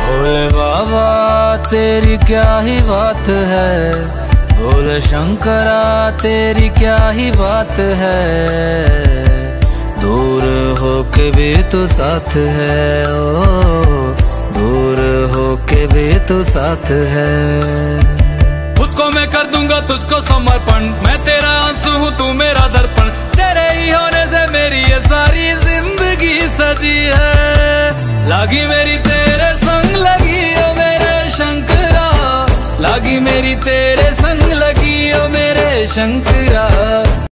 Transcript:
भोले बाबा तेरी क्या ही बात है, भोले शंकरा तेरी क्या ही बात है। दूर होके भी तू साथ है, ओ दूर होके भी तू साथ है। खुद को मैं कर दूंगा तुझको समर्पण, मैं तेरा आंसू हूँ तू मेरा दर्पण। तेरे ही होने से मेरी ये सारी जिंदगी सजी है। लागी मेरी तेरे संग लगी ओ मेरे शंकरा, लागी मेरी तेरे संग लगी ओ मेरे शंकरा।